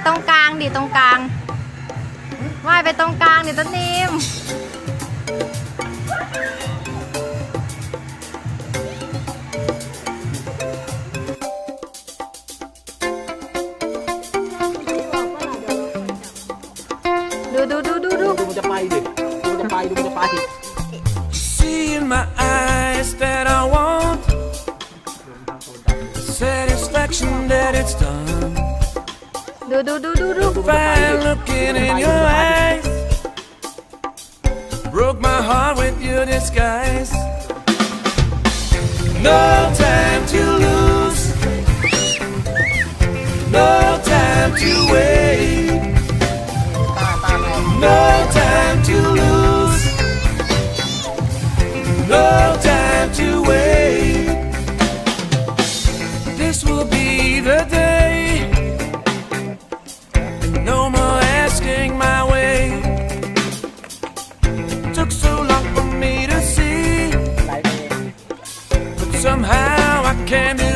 ตรงกลางดิตรงกลางว่ายไปตรงกลางดิต้นนิมดูมันจะไปดิมันจะไปดูมันจะไป See in my eyes that I want satisfaction that it's done. ดู Fire looking in your eyes broke my heart with your disguise. No time to lose, no time to wait, no time to lose, no time to wait. This will be the day. No more asking my way. Took so long for me to see, but somehow I can't.